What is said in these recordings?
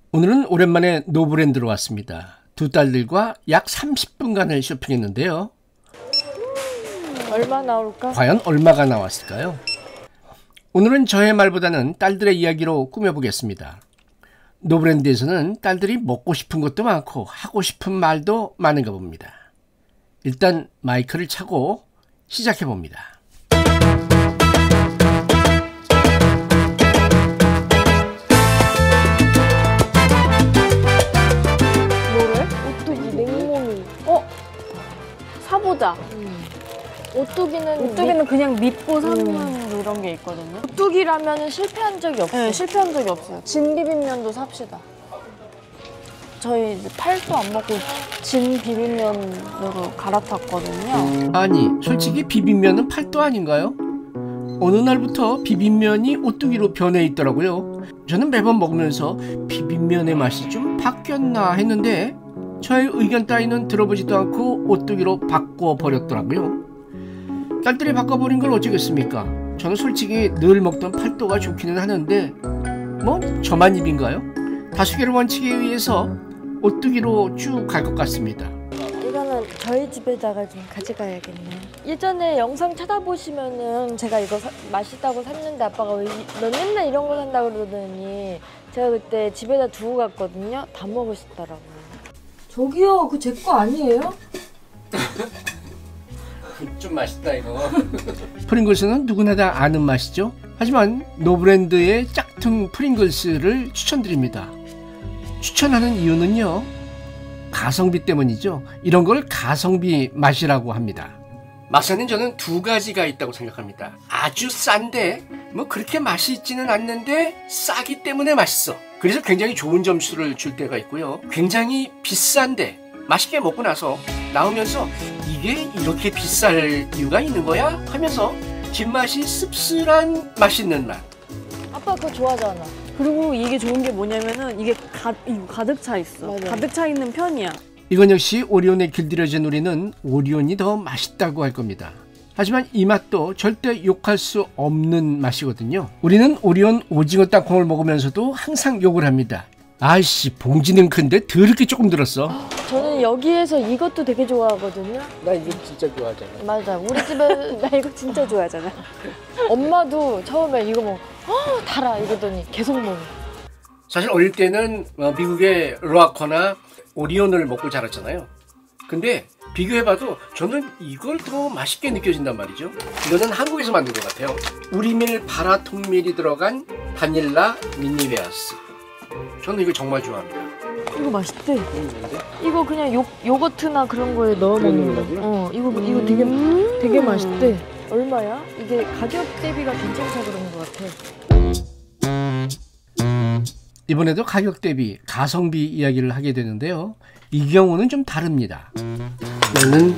오늘은 오랜만에 노브랜드로 왔습니다. 두 딸들과 약 30분간을 쇼핑했는데요. 얼마 나올까? 과연 얼마가 나왔을까요? 오늘은 저의 말보다는 딸들의 이야기로 꾸며보겠습니다. 노브랜드에서는 딸들이 먹고 싶은 것도 많고 하고 싶은 말도 많은가 봅니다. 일단 마이크를 차고 시작해봅니다. 사보자. 오뚜기는 그냥 믿고 사는 이런 게 있거든요. 오뚜기라면 실패한 적이 없어요. 네, 실패한 적이 없어요. 진비빔면도 삽시다. 저희 이제 팔도 안 먹고 진비빔면으로 갈아탔거든요. 아니, 솔직히 비빔면은 팔도 아닌가요? 어느 날부터 비빔면이 오뚜기로 변해 있더라고요. 저는 매번 먹으면서 비빔면의 맛이 좀 바뀌었나 했는데 저의 의견 따위는 들어보지도 않고 오뚜기로 바꿔버렸더라고요. 딸들이 바꿔버린 걸 어쩌겠습니까? 저는 솔직히 늘 먹던 팔도가 좋기는 하는데 뭐 저만 입인가요? 다수결 원칙에 의해서 오뚜기로 쭉 갈 것 같습니다. 이거는 저희 집에다가 좀 가져가야겠네. 예전에 영상 찾아보시면은 제가 이거 맛있다고 샀는데 아빠가 너 맨날 이런 거 산다고 그러더니 제가 그때 집에다 두고 갔거든요. 다 먹으시더라고요. 저기요, 그 제 거 아니에요? 좀 맛있다 이거. 프링글스는 누구나 다 아는 맛이죠. 하지만 노브랜드의 짝퉁 프링글스를 추천드립니다. 추천하는 이유는요, 가성비 때문이죠. 이런 걸 가성비 맛이라고 합니다. 맛에는 저는 두 가지가 있다고 생각합니다. 아주 싼데 뭐 그렇게 맛이 있지는 않는데 싸기 때문에 맛있어. 그래서 굉장히 좋은 점수를 줄 때가 있고요. 굉장히 비싼데 맛있게 먹고 나서 나오면서 이게 이렇게 비쌀 이유가 있는 거야? 하면서 뒷맛이 씁쓸한 맛있는 맛. 아빠 그거 좋아하잖아. 그리고 이게 좋은 게 뭐냐면은 이게 가득 차 있어. 맞아. 가득 차 있는 편이야. 이건 역시 오리온에 길들여진 우리는 오리온이 더 맛있다고 할 겁니다. 하지만 이 맛도 절대 욕할 수 없는 맛이거든요. 우리는 오리온 오징어 땅콩을 먹으면서도 항상 욕을 합니다. 아이씨, 봉지는 큰데 더럽게 조금 들었어. 저는 여기에서 이것도 되게 좋아하거든요. 나 이거 진짜 좋아하잖아. 맞아, 우리 집에 나 이거 진짜 좋아하잖아. 엄마도 처음에 이거 먹어, 달아 이러더니 계속 먹어. 사실 어릴 때는 미국의 로아커나 오리온을 먹고 자랐잖아요. 근데 비교해봐도 저는 이걸 더 맛있게 느껴진단 말이죠. 이거는 한국에서 만든 것 같아요. 우리밀 바라통밀이 들어간 바닐라 미니베아스. 저는 이거 정말 좋아합니다. 이거 맛있대. 이거 그냥 요거트나 그런 거에 넣어 먹는 거. 이거 되게 맛있대. 얼마야? 이게 가격 대비가 괜찮다 그러는 것 같아. 이번에도 가격 대비 가성비 이야기를 하게 되는데요. 이 경우는 좀 다릅니다. 얘는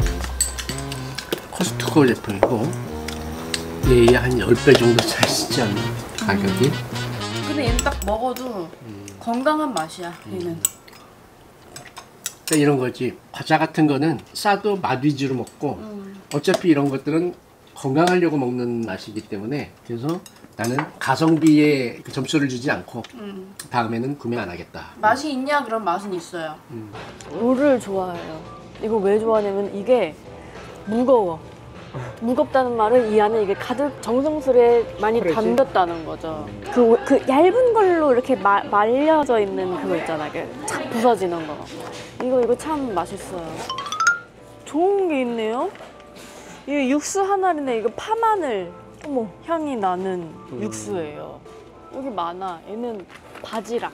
코스트코 제품이고 얘에 한 10배 정도 차이지 않나 가격이. 근데 얘는 딱 먹어도 건강한 맛이야. 얘는. 그러니까 이런 거지. 과자 같은 거는 싸도 맛 위주로 먹고 어차피 이런 것들은 건강하려고 먹는 맛이기 때문에 그래서 나는 가성비에 그 점수를 주지 않고 다음에는 구매 안 하겠다. 맛이 있냐? 그런 맛은 있어요. 롤을 좋아해요. 이거 왜 좋아하냐면 이게 무거워. 무겁다는 말은 이 안에 이게 가득 정성스레 많이 담겼다는 거죠. 그 얇은 걸로 이렇게 말려져 있는 그거 있잖아요. 착 부서지는 거. 이거 참 맛있어요. 좋은 게 있네요. 이게 육수 하나인데 이거 파마늘 향이 나는 육수예요. 여기 많아. 얘는 바지락.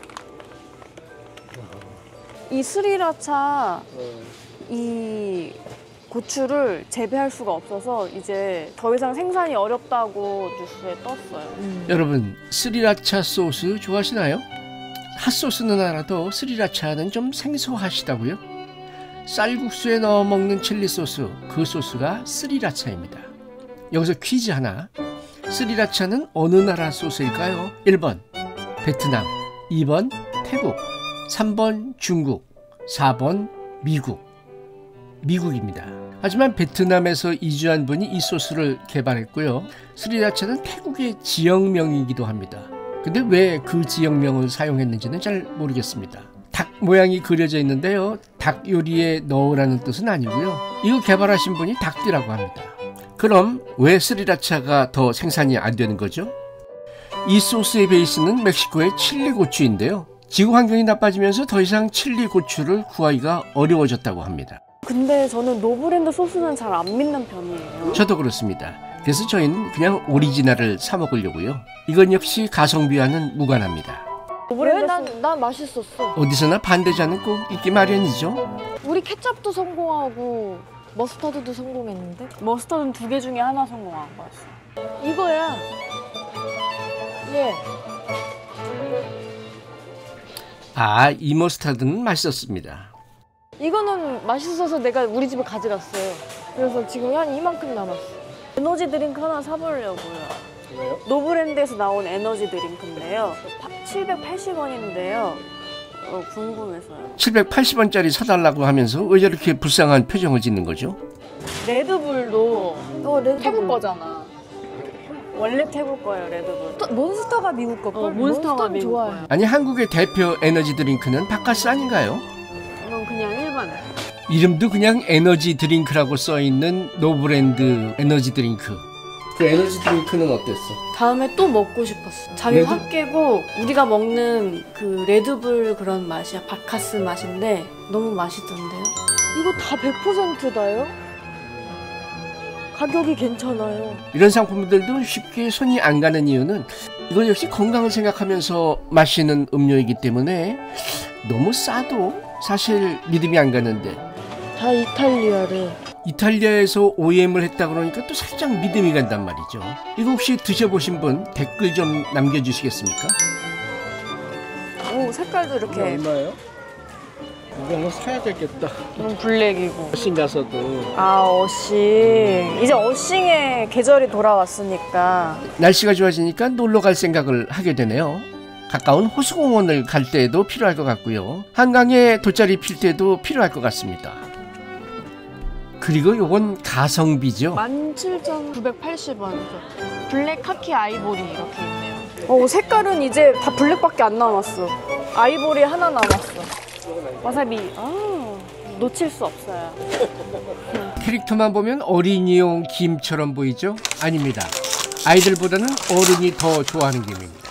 이 스리라차 이 고추를 재배할 수가 없어서 이제 더 이상 생산이 어렵다고 뉴스에 떴어요. 여러분, 스리라차 소스 좋아하시나요? 핫소스는 알아도 스리라차는 좀 생소하시다고요? 쌀국수에 넣어 먹는 칠리 소스, 그 소스가 스리라차입니다. 여기서 퀴즈 하나. 스리라차는 어느 나라 소스일까요? 1번 베트남, 2번 태국, 3번 중국, 4번 미국. 미국입니다. 하지만 베트남에서 이주한 분이 이 소스를 개발했고요. 스리라차는 태국의 지역명이기도 합니다. 근데 왜 그 지역명을 사용했는지는 잘 모르겠습니다. 닭 모양이 그려져 있는데요. 닭 요리에 넣으라는 뜻은 아니고요. 이거 개발하신 분이 닭띠라고 합니다. 그럼 왜 스리라차가 더 생산이 안 되는 거죠? 이 소스의 베이스는 멕시코의 칠리 고추인데요. 지구 환경이 나빠지면서 더 이상 칠리 고추를 구하기가 어려워졌다고 합니다. 근데 저는 노브랜드 소스는 잘 안 믿는 편이에요. 저도 그렇습니다. 그래서 저희는 그냥 오리지널을 사 먹으려고요. 이건 역시 가성비와는 무관합니다. 왜? 난 맛있었어. 어디서나 반대자는 꼭 있기 마련이죠. 우리 케첩도 성공하고 머스타드도 성공했는데? 머스터드는 2개 중에 하나 성공한 거였어. 이거야. 예. 아, 이 머스타드는 맛있었습니다. 이거는 맛있어서 내가 우리 집에 가져갔어요. 그래서 지금 한 이만큼 남았어. 에너지 드링크 하나 사보려고요. 왜요? 노브랜드에서 나온 에너지 드링크인데요. 780원인데요. 궁금해서요. 780원짜리 사달라고 하면서 왜 저렇게 불쌍한 표정을 짓는 거죠? 레드불도 레드불. 태국 거잖아. 원래 태국 거예요, 레드불. 몬스터가 미국 거고. 몬스터가 미국 좋아해. 거예요. 아니, 한국의 대표 에너지 드링크는 바카스 아닌가요? 이건 그냥 일반. 이름도 그냥 에너지 드링크라고 써있는 노브랜드 에너지 드링크. 그 에너지 드링크는 어땠어? 다음에 또 먹고 싶었어. 잠이 레드- 확 깨고 우리가 먹는 그 레드불 그런 맛이야. 바카스 맛인데 너무 맛있던데요. 이거 다 100%다요? 가격이 괜찮아요. 이런 상품들도 쉽게 손이 안 가는 이유는 이건 역시 건강을 생각하면서 마시는 음료이기 때문에 너무 싸도 사실 믿음이 안 가는데 다 이탈리아래. 이탈리아에서 OEM을 했다 그러니까 또 살짝 믿음이 간단 말이죠. 이거 혹시 드셔보신 분 댓글 좀 남겨주시겠습니까? 오, 색깔도 이렇게 얼마예요? 이거 한번 사야 되겠다. 블랙이고. 훨씬 가서도. 아, 어싱. 이제 어싱의 계절이 돌아왔으니까. 날씨가 좋아지니까 놀러 갈 생각을 하게 되네요. 가까운 호수공원을 갈 때에도 필요할 것 같고요. 한강에 돗자리 필 때도 필요할 것 같습니다. 그리고 요건 가성비죠. 17,980원. 블랙 카키 아이보리 이렇게 있네요. 색깔은 이제 다 블랙밖에 안 남았어. 아이보리 하나 남았어. 와사비. 놓칠 수 없어요. 캐릭터만 보면 어린이용 김처럼 보이죠? 아닙니다. 아이들보다는 어른이 더 좋아하는 김입니다.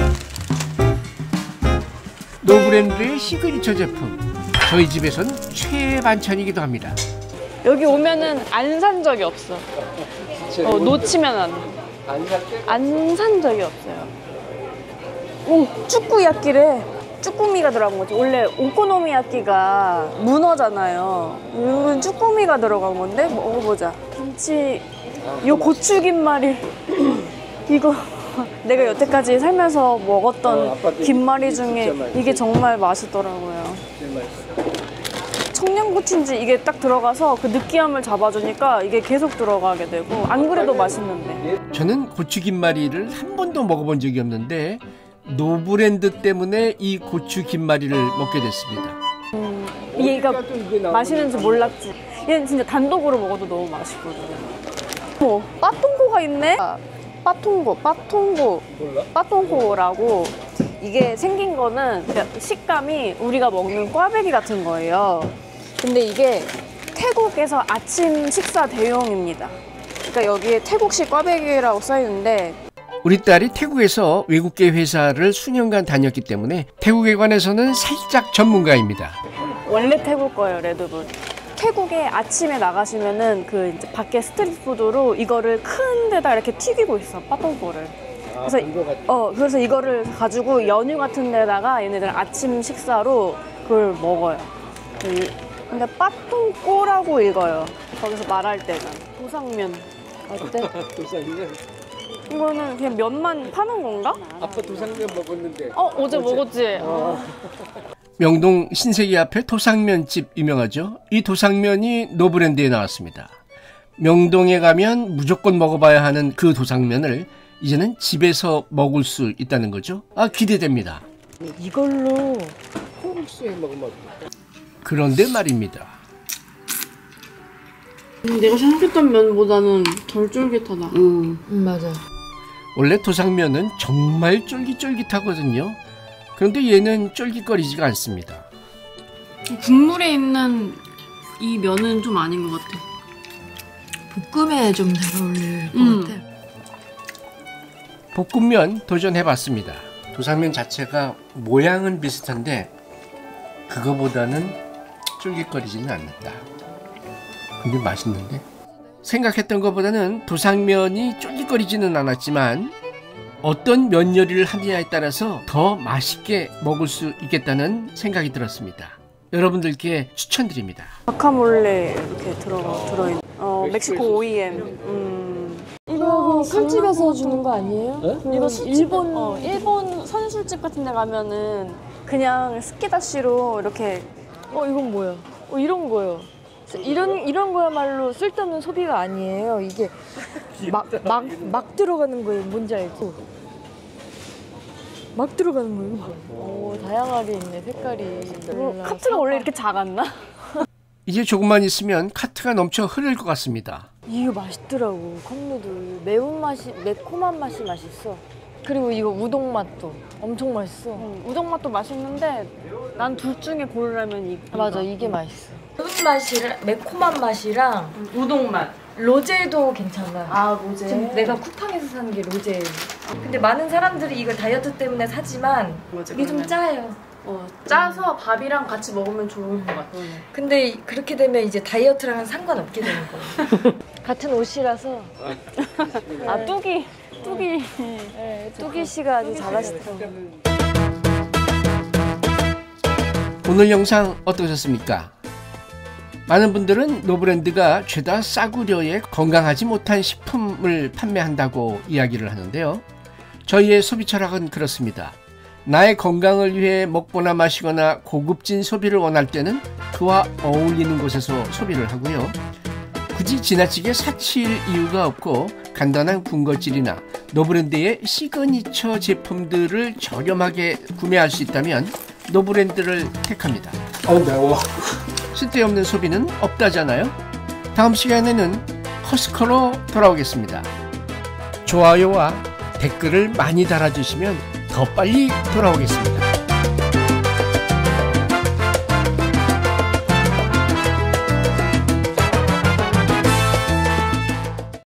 노브랜드의 시그니처 제품. 저희 집에선 최애 반찬이기도 합니다. 여기 오면은 안 산 적이 없어. 놓치면 안 돼. 안 산 적이 없어요. 오, 쭈꾸야끼래. 쭈꾸미가 들어간 거지. 원래 오코노미야끼가 문어잖아요. 이건 쭈꾸미가 들어간 건데 먹어보자. 김치, 요 고추김말이 이거 내가 여태까지 살면서 먹었던 김말이 중에 이게 정말 맛있더라고요. 청양고추인지 이게 딱 들어가서 그 느끼함을 잡아주니까 이게 계속 들어가게 되고 안 그래도 맛있는데. 저는 고추김말이를 한 번도 먹어본 적이 없는데 노브랜드 때문에 이 고추김말이를 먹게 됐습니다. 얘가 맛있는지 몰랐지. 얘는 진짜 단독으로 먹어도 너무 맛있거든. 빠통고가 있네? 빠통고. 몰라? 빠통고라고. 이게 생긴 거는 식감이 우리가 먹는 꽈배기 같은 거예요. 근데 이게 태국에서 아침 식사 대용입니다. 그러니까 여기에 태국식 꽈배기라고 써있는데 우리 딸이 태국에서 외국계 회사를 수년간 다녔기 때문에 태국에 관해서는 살짝 전문가입니다. 원래 태국 거예요, 레드불. 태국에 아침에 나가시면은 그 이제 밖에 스트리트푸드로 이거를 큰 데다 이렇게 튀기고 있어, 빠똥꼬를. 그래서 이거를 가지고 연유 같은 데다가 얘네들 아침 식사로 그걸 먹어요. 근데 빠똥꼬라고 읽어요. 거기서 말할 때는. 도상면. 어때? 도상면? 이거는 그냥 면만 파는 건가? 아빠 도상면 먹었는데. 어제 먹었지? 명동 신세계 앞에 도상면집 유명하죠. 이 도상면이 노브랜드에 나왔습니다. 명동에 가면 무조건 먹어봐야 하는 그 도상면을 이제는 집에서 먹을 수 있다는 거죠. 기대됩니다. 이걸로 콩국수에 먹으면 어떨까? 그런데 말입니다. 내가 생각했던 면보다는 덜 쫄깃하다. 맞아. 원래 도상면은 정말 쫄깃쫄깃하거든요. 그런데 얘는 쫄깃거리지가 않습니다. 국물에 있는 이 면은 좀 아닌 것 같아. 볶음에 좀 잘 어울릴 것 같아. 볶음면 도전해봤습니다. 도상면 자체가 모양은 비슷한데 그거보다는 쫄깃거리지는 않는다. 근데 맛있는데? 생각했던 것보다는 도상면이 쫄깃거리지는 않았지만 어떤 면 요리를 하느냐에 따라서 더 맛있게 먹을 수 있겠다는 생각이 들었습니다. 여러분들께 추천드립니다. 과카몰레 이렇게 들어있는 멕시코 OEM. 이거 술집에서 주는 거 아니에요? 이거 일본 선술집 같은 데 가면은 그냥 스키다시로 이렇게 이건 뭐야? 이런 거요. 이런 거야말로 쓸데없는 소비가 아니에요. 이게 막 들어가는 거예요. 뭔지 알죠? 막 들어가는 거예요. 오, 다양하게 있네, 색깔이. 카트가 원래 이렇게 작았나? 이제 조금만 있으면 카트가 넘쳐 흐를 것 같습니다. 이거 맛있더라고. 컵누들 매운맛이 매콤한 맛이 맛있어. 그리고 이거 우동 맛도 엄청 맛있어. 우동 맛도 맛있는데 난 둘 중에 고르라면 이거. 맞아, 이게 맛있어. 매운맛이랑 매콤한 맛이랑 우동 맛. 로제도 괜찮아. 아, 로제. 지금 내가 쿠팡에서 사는 게 로제예요. 근데 많은 사람들이 이걸 다이어트 때문에 사지만 이게 좀 짜요. 짜서 밥이랑 같이 먹으면 좋은 것 같아. 근데 그렇게 되면 이제 다이어트랑은 상관없게 되는 거예요. 같은 옷이라서. 뚜기. 네, 뚜기 씨가 아주 잘하시더라고요. 오늘 영상 어떠셨습니까? 많은 분들은 노브랜드가 죄다 싸구려에 건강하지 못한 식품을 판매한다고 이야기를 하는데요. 저희의 소비 철학은 그렇습니다. 나의 건강을 위해 먹거나 마시거나 고급진 소비를 원할 때는 그와 어울리는 곳에서 소비를 하고요. 굳이 지나치게 사치일 이유가 없고 간단한 군것질이나 노브랜드의 시그니처 제품들을 저렴하게 구매할 수 있다면 노브랜드를 택합니다. 매워. 쓸데없는 소비는 없다잖아요. 다음 시간에는 커스코로 돌아오겠습니다. 좋아요와 댓글을 많이 달아주시면 더 빨리 돌아오겠습니다.